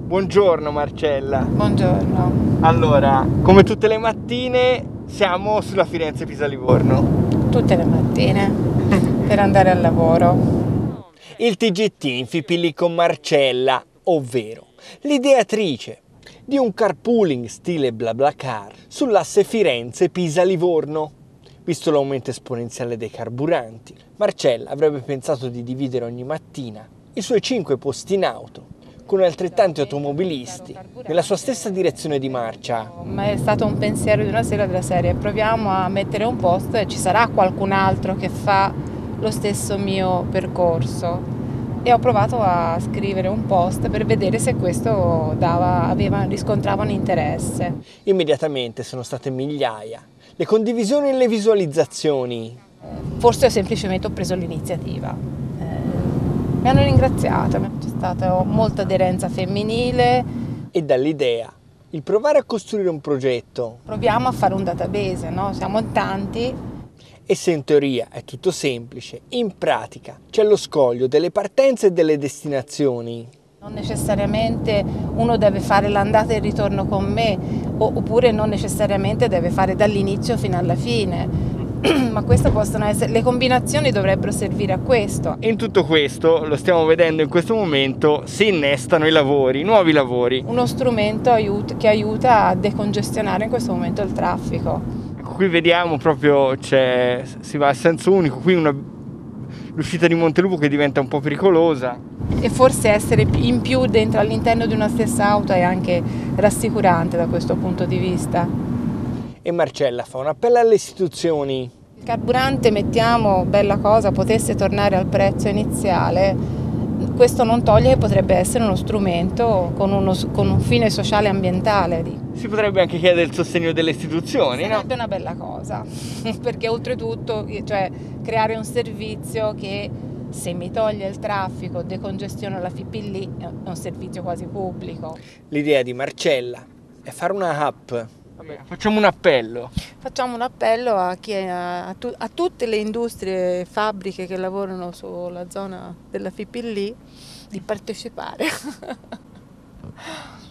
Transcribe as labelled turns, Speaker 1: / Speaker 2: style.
Speaker 1: Buongiorno Marcella.
Speaker 2: Buongiorno.
Speaker 1: Allora, come tutte le mattine siamo sulla Firenze-Pisa-Livorno.
Speaker 2: Tutte le mattine per andare al lavoro.
Speaker 1: Il TGT in FIPP con Marcella, ovvero l'ideatrice di un carpooling stile BlaBlaCar sull'asse Firenze-Pisa-Livorno. Visto l'aumento esponenziale dei carburanti, Marcella avrebbe pensato di dividere ogni mattina i suoi 5 posti in auto con altrettanti automobilisti nella sua stessa direzione di marcia.
Speaker 2: Ma è stato un pensiero di una sera della serie: proviamo a mettere un post e ci sarà qualcun altro che fa lo stesso mio percorso. E ho provato a scrivere un post per vedere se questo riscontrava un interesse.
Speaker 1: Immediatamente sono state migliaia le condivisioni e le visualizzazioni.
Speaker 2: Forse semplicemente ho preso l'iniziativa. Mi hanno ringraziata, c'è stata molta aderenza femminile.
Speaker 1: E dall'idea, il provare a costruire un progetto.
Speaker 2: Proviamo a fare un database, no? Siamo tanti.
Speaker 1: E se in teoria è tutto semplice, in pratica c'è lo scoglio delle partenze e delle destinazioni.
Speaker 2: Non necessariamente uno deve fare l'andata e il ritorno con me, oppure non necessariamente deve fare dall'inizio fino alla fine, ma queste possono essere, le combinazioni dovrebbero servire a questo.
Speaker 1: E in tutto questo, lo stiamo vedendo in questo momento, si innestano i lavori, nuovi lavori.
Speaker 2: Uno strumento che aiuta a decongestionare in questo momento il traffico.
Speaker 1: Qui vediamo proprio, si va a senso unico, qui l'uscita di Montelupo che diventa un po' pericolosa.
Speaker 2: E forse essere in più dentro all'interno di una stessa auto è anche rassicurante da questo punto di vista.
Speaker 1: E Marcella fa un appello alle istituzioni.
Speaker 2: Il carburante, mettiamo, bella cosa, potesse tornare al prezzo iniziale, questo non toglie che potrebbe essere uno strumento con un fine sociale e ambientale.
Speaker 1: Si potrebbe anche chiedere il sostegno delle istituzioni, no?
Speaker 2: Sarebbe una bella cosa, perché oltretutto, cioè, creare un servizio che, se mi toglie il traffico, decongestiona la FIPP lì, è un servizio quasi pubblico.
Speaker 1: L'idea di Marcella è fare una app. Vabbè, facciamo un appello.
Speaker 2: Facciamo un appello a tutte le industrie e fabbriche che lavorano sulla zona della FIPP lì di partecipare.